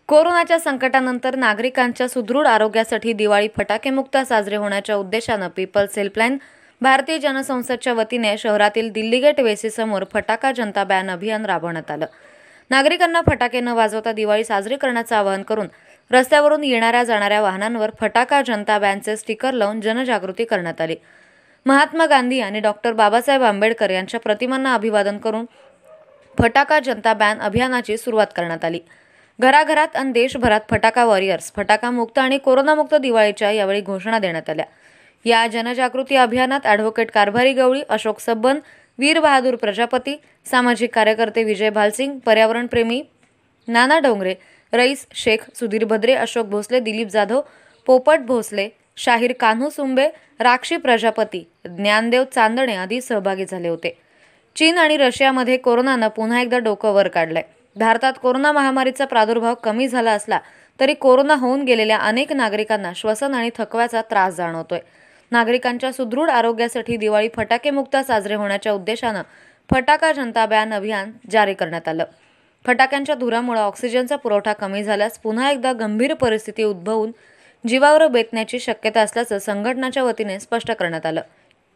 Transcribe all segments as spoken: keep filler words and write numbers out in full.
कोरोनाच्या संकटानंतर नागरिकांच्या सुदृढ आरोग्यासाठी दिवाळी फटाकेमुक्त साजरे होण्याच्या उद्देशाने पीपल्स हेल्पलाईन भारतीय जनसंसदच्या वतीने शहरातील दिल्ली गेट वेसी समोर फटाका जनता बॅन अभियान राबवण्यात आलं। नागरिकांना फटाके न वाजवता दिवाळी साजरी करण्याचे आवाहन करून रस्त्यावरून येणाऱ्या जाणाऱ्या वाहनांवर फटाका जनता बॅनचे स्टिकर लावून जनजागृती करण्यात आली। महात्मा गांधी आणि डॉक्टर बाबासाहेब आंबेडकर यांच्या प्रतिमांना अभिवादन करून फटाका जनता बॅन अभियानाची सुरुवात करण्यात आली। घराघरात आणि देशभरात फटाका वॉरियर्स फटाका मुक्त आणि कोरोना मुक्त दिवाळीच्या यावेळी घोषणा देण्यात आल्या। या जनजागृती अभियानात ॲडव्होकेट कारभारी गवळी, अशोक सब्बन, वीर बहादूर प्रजापती, सामाजिक कार्यकर्ते विजय भालसिंग, पर्यावरण प्रेमी नाना डोंगरे, रईस शेख, सुधीर भद्रे, अशोक भोसले, दिलीप जाधव, पोपट भोसले, शाहीर कान्हू सुंबे, राक्षी प्रजापती, ज्ञानदेव चांदणे आदी सहभागी झाले होते। चीन आणि रशियामध्ये कोरोनानं पुन्हा एकदा डोकं वर काढलंय। भारतात कोरोना महामारीचा प्रादुर्भाव कमी झाला असला तरी कोरोना होऊन गेलेल्या अनेक नागरिकांना श्वसन आणि थकव्याचा त्रास जाणवतोय। नागरिकांच्या सुदृढ आरोग्यासाठी दिवाळी फटाके मुक्त साजरे होण्याच्या उद्देशाने फटाका जनता बॅन अभियान जारी करण्यात आलं। फटाक्यांच्या धुरामुळे ऑक्सिजनचा पुरवठा कमी झाल्यास पुन्हा एकदा गंभीर परिस्थिती उद्भवून जीवावर बेतण्याची शक्यता असल्याचं संघटनेच्या वतीने स्पष्ट करण्यात आलं।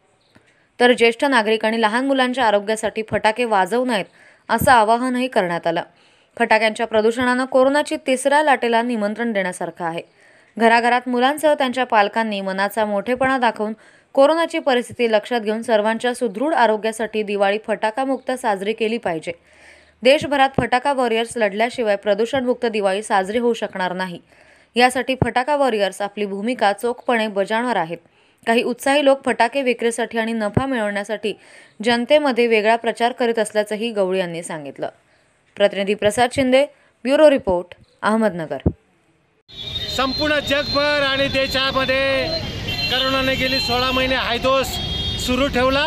तर ज्येष्ठ नागरिक आणि लहान मुलांच्या आरोग्यासाठी फटाके वाजवू नयेत असं आवाहनही करण्यात आलं। फटाक्यांच्या प्रदूषणाने कोरोनाची तिसऱ्या लाटेला निमंत्रण देण्यासारखं आहे। घराघरात मुलांसह त्यांच्या पालकांनी मनाचा मोठेपणा दाखवून कोरोनाची परिस्थिती लक्षात घेऊन सर्वांच्या सुदृढ आरोग्यासाठी दिवाळी फटाका मुक्त साजरी केली पाहिजे। देशभरात फटाका वॉरियर्स लढल्याशिवाय प्रदूषणमुक्त दिवाळी साजरी होऊ शकणार नाही। यासाठी फटाका वॉरियर्स आपली भूमिका चोखपणे बजावणार आहेत। काही उत्साही लोक फटाके विक्रीसाठी आणि नफा मिळवण्यासाठी जनतेमध्ये वेगळा प्रचार करीत असल्याचंही गवळी यांनी सांगितलं। प्रतिनिधी प्रसाद शिंदे, ब्युरो रिपोर्ट, अहमदनगर। संपूर्ण जगभर आणि देशामध्ये कोरोनाने गेली सोळा महिने हायदोस सुरू ठेवला।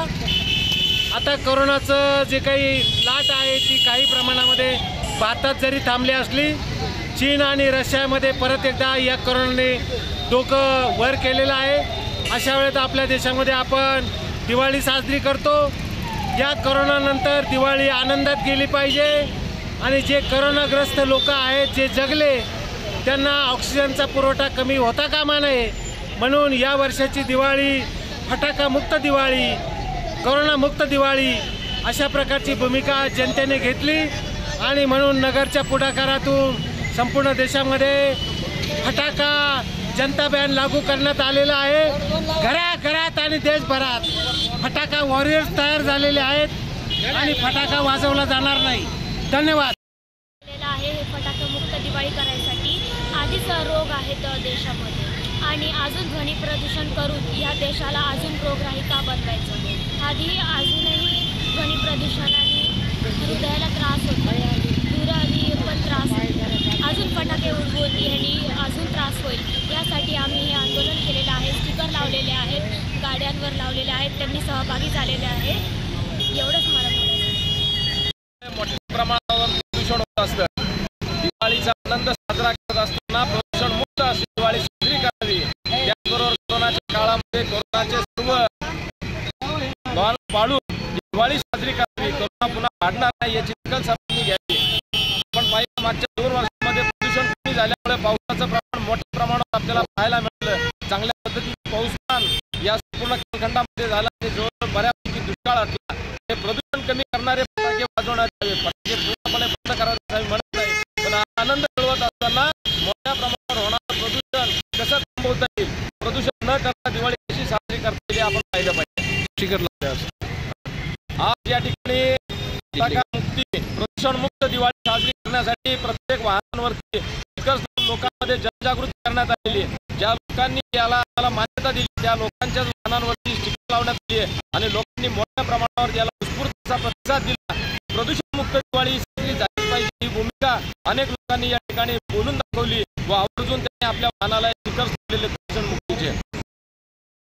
आता कोरोनाचं जे काही लाट आहे ती काही प्रमाणामध्ये भारतात जरी थांबली असली, चीन आणि रशियामध्ये परत एकदा या कोरोनाने डोकं वर केलेलं आहे। अशा वेळेत आपल्या देशामध्ये आपण दिवाळी साजरी करतो। या कोरोनानंतर दिवाळी आनंदात गेली पाहिजे आणि जे कोरोनाग्रस्त लोक आहेत, जे जगले, त्यांना ऑक्सिजनचा पुरवठा कमी होता कामा नये म्हणून या वर्षाची दिवाळी फटाका मुक्त दिवाळी, कोरोना मुक्त दिवाळी अशा प्रकारची भूमिका जनतेने घेतली आणि म्हणून नगरच्या पुढाकारातून संपूर्ण देशामध्ये फटाका जनता बॅन लागू करण्यात आलेला आहे। घराघरात आणि देशभरात फटाका वॉरियर्स तयार झालेले आहेत आणि फटाका वाजवला जाणार नाही। धन्यवाद। आहे हे फटाके मुक्त दिवाळी करायसाठी आधीच रोग आहेत देशामध्ये आणि अजून ध्वनी प्रदूषण करून या देशाला अजून रोगराई का बनवायचं। आधी अजूनही ध्वनी प्रदूषणाने हृदयाला त्रास होतो, दुरारी पण त्रास होतो, अजून फटाके उडवून यांनी अजून त्रास होईल यासाठी आम्ही हे आंदोलन केलेलं आहे। स्टिकर लावलेले आहेत, गाड्यांवर लावलेले आहेत, त्यांनी सहभागी झालेले आहेत। एवढंच मला म्हणायचं। मोठ्या प्रमाणावर प्रदूषण होत असतं, दिवाळीचा आनंद साजरा करत असताना प्रदूषण मुक्त अशी दिवाळी साजरी करावी। त्याचबरोबर कोरोनाच्या काळामध्ये कोरोनाचे सर्व नॉर्म पाळून दिवाळी साजरी करावी, कोरोना पुन्हा वाढणार नाही याची दखल सर्वांनी घ्यावी। आपण पाहिलं मागच्या दोन वर्षांमध्ये प्रदूषण कमी झाल्यामुळे पावसाचं प्रमाण मोठ्या प्रमाणात आपल्याला पाहायला मिळालं। चांगल्या पद्धतीने पाऊसमान या संपूर्ण कालखंडामध्ये झाला आणि जो बऱ्यापैकी दुष्काळ असला, हे प्रदूषण कमी करणारे फटाके वाजवण्यात यावे, फटाके पूर्णपणे बंद करायला म्हणत नाही, पण आनंद मिळवत असताना मोठ्या प्रमाणावर होणारं प्रदूषण कसं थांबवता येईल, प्रदूषण न करता दिवाळी कशी साजरी करता येईल आपण पाहिलं पाहिजे। आज या ठिकाणी फटाका मुक्ती प्रदूषण मुक्त दिवाळी साजरी करण्यासाठी प्रत्येक वाहनांवरती स्टिकर्स लोकांमध्ये जनजागृती करण्यात आलेली आहे। ज्या लोकांनी याला याला मान्यता दिली त्या लोकांच्या वाहनांवरती स्टिकर लावण्यात आली आहे आणि लोकांनी मोठ्या प्रमाणावर याला उत्स्फूर्त असा प्रतिसाद दिला। प्रदूषण मुक्त दिवाळी साजरी झाली पाहिजे ही भूमिका अनेक लोकांनी या ठिकाणी बोलून दाखवली व आवर्जून त्यांनी आपल्या वाहनाला स्टिकर्स लावलेले